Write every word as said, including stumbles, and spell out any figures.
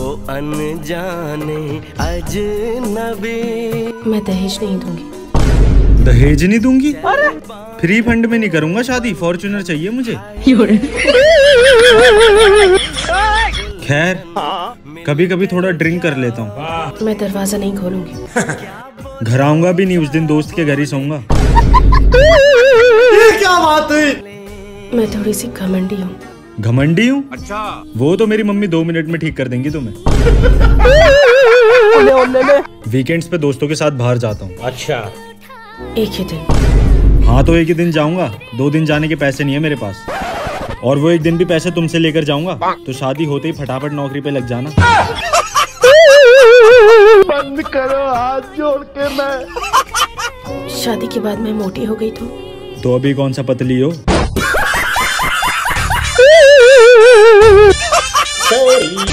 अनजाने अजनबी। मैं दहेज नहीं दूंगी। दहेज नहीं दूंगी? फ्री फंड में नहीं करूंगा शादी, फॉर्च्यूनर चाहिए मुझे। खैर कभी कभी थोड़ा ड्रिंक कर लेता हूँ। मैं दरवाजा नहीं खोलूंगी। घर आऊंगा भी नहीं, उस दिन दोस्त के घर ही सोऊंगा। ये क्या बात हुई? मैं थोड़ी सी घमंडी हूँ। घमंडी हूँ? अच्छा। वो तो मेरी मम्मी दो मिनट में ठीक कर देंगी तुम्हें। वीकेंड्स पे दोस्तों के साथ बाहर जाता हूँ। अच्छा। एक ही दिन? हाँ तो एक ही दिन जाऊंगा, दो दिन जाने के पैसे नहीं है मेरे पास। और वो एक दिन भी पैसे तुमसे लेकर जाऊंगा, तो शादी होते ही फटाफट नौकरी पे लग जाना। बंद करो हाथ जोड़ के। मैं शादी के बाद मैं मोटी हो गई तो तो अभी कौन सा पतली हो?